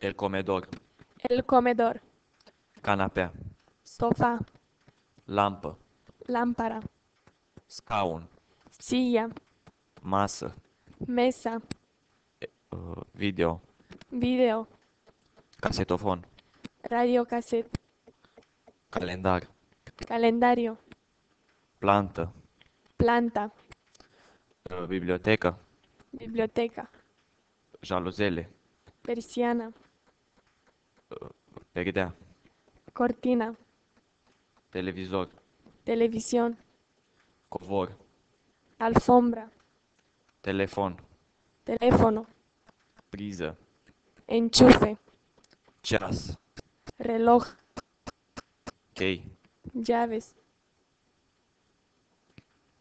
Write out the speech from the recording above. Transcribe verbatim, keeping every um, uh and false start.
El comedor. El comedor. Canapea. Sofá. Lampă. Lámpara. Scaun. Silla. Masă. Mesa. uh, Video. Video. Casetofon. Radiocassette. Calendar. Calendario. Plantă. Planta. uh, Bibliotecă. Biblioteca. Jaluzele. Persiana. Perdea. Cortina. Televizor. Televisión. Covor. Alfombra. Telefon. Teléfono. Priză. Enchufe. Ceas. Reloj. Chei. Llaves.